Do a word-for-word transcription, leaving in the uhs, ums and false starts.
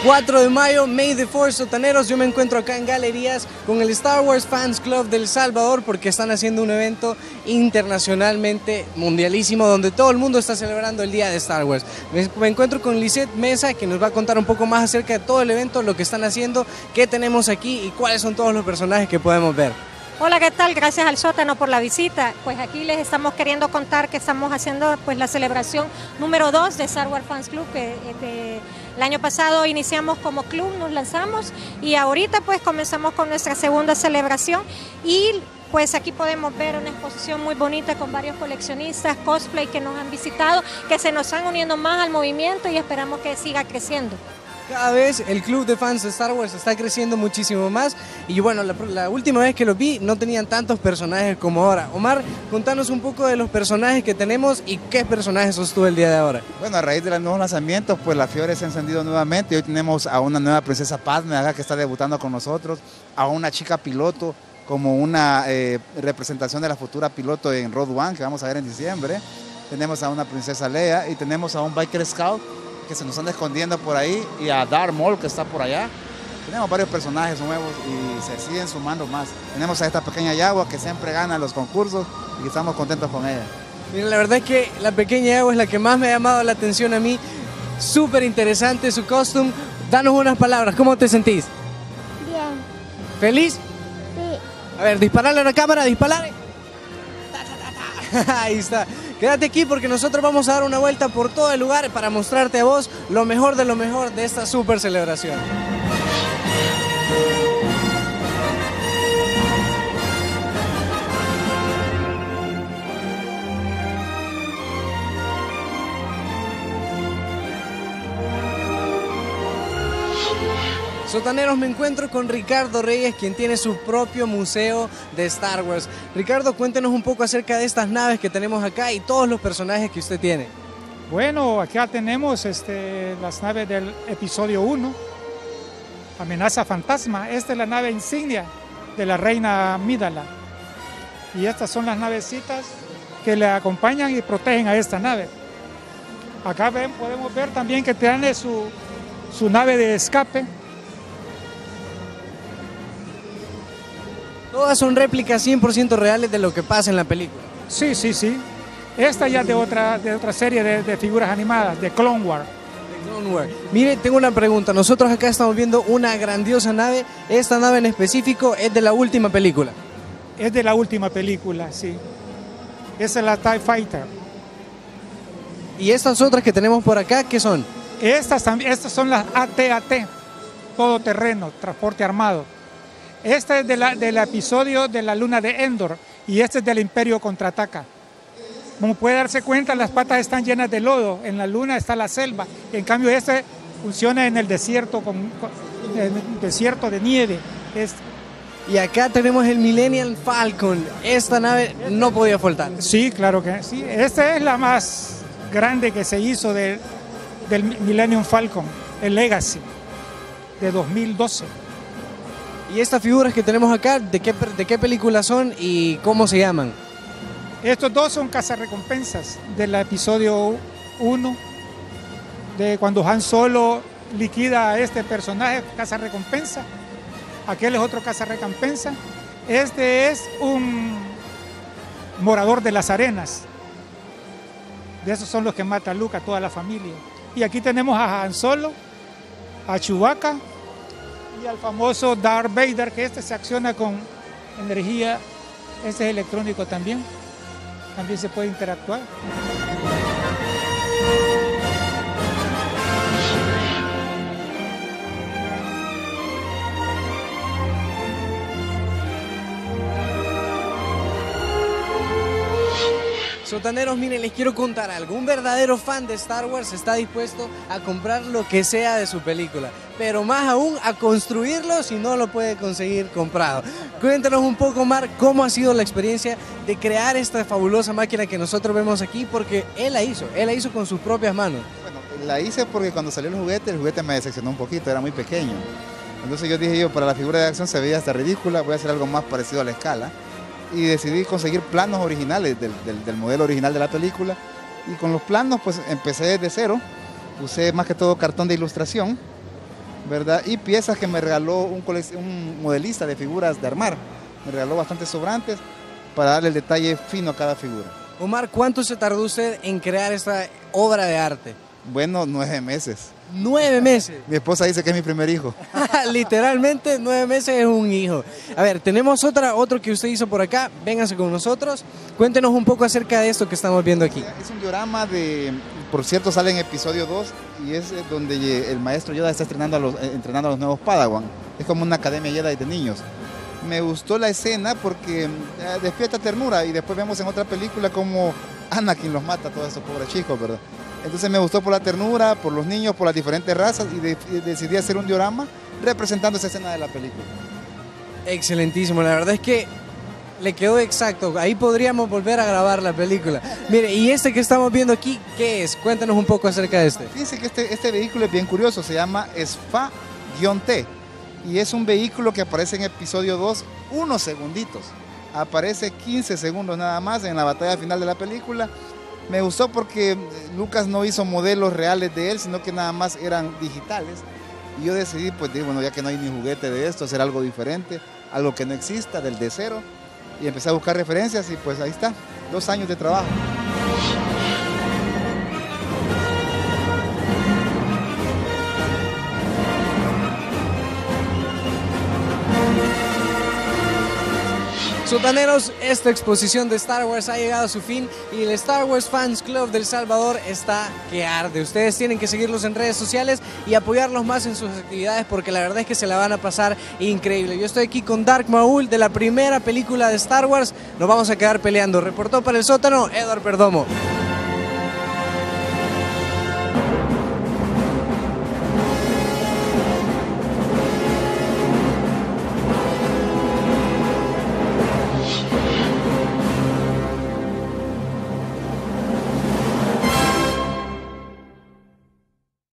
cuatro de mayo, May the Force, sotaneros. Yo me encuentro acá en Galerías con el Star Wars Fans Club del Salvador porque están haciendo un evento internacionalmente mundialísimo donde todo el mundo está celebrando el día de Star Wars. Me, me encuentro con Lisette Mesa, que nos va a contar un poco más acerca de todo el evento, lo que están haciendo, qué tenemos aquí y cuáles son todos los personajes que podemos ver. Hola, ¿qué tal? Gracias al sótano por la visita. Pues aquí les estamos queriendo contar que estamos haciendo pues la celebración número dos de Star Wars Fans Club, que este, el año pasado iniciamos como club, nos lanzamos y ahorita pues comenzamos con nuestra segunda celebración y pues aquí podemos ver una exposición muy bonita con varios coleccionistas, cosplay que nos han visitado, que se nos están uniendo más al movimiento y esperamos que siga creciendo. Cada vez el club de fans de Star Wars está creciendo muchísimo más y bueno, la, la última vez que los vi no tenían tantos personajes como ahora. Omar, contanos un poco de los personajes que tenemos y qué personajes sos tú el día de ahora. Bueno, a raíz de los nuevos lanzamientos, pues la fiebre se ha encendido nuevamente y hoy tenemos a una nueva princesa Padme acá que está debutando con nosotros, a una chica piloto como una eh, representación de la futura piloto en Rogue One que vamos a ver en diciembre. Tenemos a una princesa Leia y tenemos a un Biker Scout que se nos están escondiendo por ahí y a Darth Maul que está por allá. Tenemos varios personajes nuevos y se siguen sumando más. Tenemos a esta pequeña Yagua que siempre gana los concursos y estamos contentos con ella. Mira, la verdad es que la pequeña Yagua es la que más me ha llamado la atención a mí. Súper interesante su costume. Danos unas palabras, ¿cómo te sentís? Bien. ¿Feliz? Sí. A ver, dispararle a la cámara, dispararle. Ahí está. Quédate aquí porque nosotros vamos a dar una vuelta por todo el lugar para mostrarte a vos lo mejor de lo mejor de esta super celebración. Sotaneros, me encuentro con Ricardo Reyes, quien tiene su propio museo de Star Wars. Ricardo, cuéntenos un poco acerca de estas naves que tenemos acá y todos los personajes que usted tiene. Bueno, acá tenemos este, las naves del episodio uno, Amenaza Fantasma. Esta es la nave insignia de la reina Amidala. Y estas son las navecitas que le acompañan y protegen a esta nave. Acá ven, podemos ver también que tiene su, su nave de escape. Todas son réplicas cien por ciento reales de lo que pasa en la película. Sí, sí, sí. Esta ya de otra, de otra serie de, de figuras animadas, de Clone Wars. De Clone Wars. Mire, tengo una pregunta. Nosotros acá estamos viendo una grandiosa nave. Esta nave en específico es de la última película. Es de la última película, sí. Esa es la TIE Fighter. ¿Y estas otras que tenemos por acá, qué son? Estas, estas son las A T A T, todoterreno, transporte armado. Este es de la, del episodio de la luna de Endor y este es del Imperio Contraataca. Como puede darse cuenta, las patas están llenas de lodo, en la luna está la selva, en cambio este funciona en el desierto, con, con el desierto de nieve. Es, y acá tenemos el Millennium Falcon, esta nave no podía faltar. Sí, claro que sí, esta es la más grande que se hizo de, del Millennium Falcon, el Legacy, de dos mil doce. ¿Y estas figuras que tenemos acá, de qué, de qué películas son y cómo se llaman? Estos dos son cazarrecompensas del episodio uno, de cuando Han Solo liquida a este personaje, cazarrecompensa. Aquel es otro cazarrecompensa. Este es un morador de las arenas. De esos son los que mata a Luke, a toda la familia. Y aquí tenemos a Han Solo, a Chewbacca, y al famoso Darth Vader, que este se acciona con energía, este es electrónico también, también se puede interactuar. Sotaneros, miren, les quiero contar algo. Un verdadero fan de Star Wars está dispuesto a comprar lo que sea de su película, pero más aún a construirlo si no lo puede conseguir comprado. Cuéntanos un poco, Mar, cómo ha sido la experiencia de crear esta fabulosa máquina que nosotros vemos aquí, porque él la hizo, él la hizo con sus propias manos. Bueno, la hice porque cuando salió el juguete, el juguete me decepcionó un poquito, era muy pequeño. Entonces yo dije yo, para la figura de acción se veía hasta ridícula, voy a hacer algo más parecido a la escala. Y decidí conseguir planos originales del, del, del modelo original de la película y con los planos pues empecé desde cero, usé más que todo cartón de ilustración ¿verdad? Y piezas que me regaló un, un modelista de figuras de armar. Me regaló bastantes sobrantes para darle el detalle fino a cada figura. Omar, ¿cuánto se tardó usted en crear esta obra de arte? Bueno, nueve meses. ¿Nueve meses? Mi esposa dice que es mi primer hijo. Literalmente, nueve meses es un hijo. A ver, tenemos otra, otro que usted hizo por acá. Véngase con nosotros. Cuéntenos un poco acerca de esto que estamos viendo aquí. Es un diorama de, por cierto, sale en episodio dos y es donde el maestro Yoda está entrenando a los, entrenando a los nuevos Padawan. Es como una academia Jedi de niños. Me gustó la escena porque eh, despierta ternura y después vemos en otra película como Anakin los mata a todos esos pobres chicos, ¿verdad? Entonces me gustó por la ternura, por los niños, por las diferentes razas y, de, y decidí hacer un diorama representando esa escena de la película. Excelentísimo, la verdad es que le quedó exacto, ahí podríamos volver a grabar la película. Mire, y este que estamos viendo aquí, ¿qué es? Cuéntanos un poco acerca de este. Fíjense que este, este vehículo es bien curioso, se llama Sfa-T y es un vehículo que aparece en episodio dos unos segunditos. Aparece quince segundos nada más en la batalla final de la película. Me gustó porque Lucas no hizo modelos reales de él, sino que nada más eran digitales. Y yo decidí, pues, bueno, ya que no hay ni juguete de esto, hacer algo diferente, algo que no exista, del de cero. Y empecé a buscar referencias y pues ahí está, dos años de trabajo. Sotaneros, esta exposición de Star Wars ha llegado a su fin y el Star Wars Fans Club del Salvador está que arde. Ustedes tienen que seguirlos en redes sociales y apoyarlos más en sus actividades porque la verdad es que se la van a pasar increíble. Yo estoy aquí con Darth Maul de la primera película de Star Wars. Nos vamos a quedar peleando. Reportó para el sótano Edward Perdomo.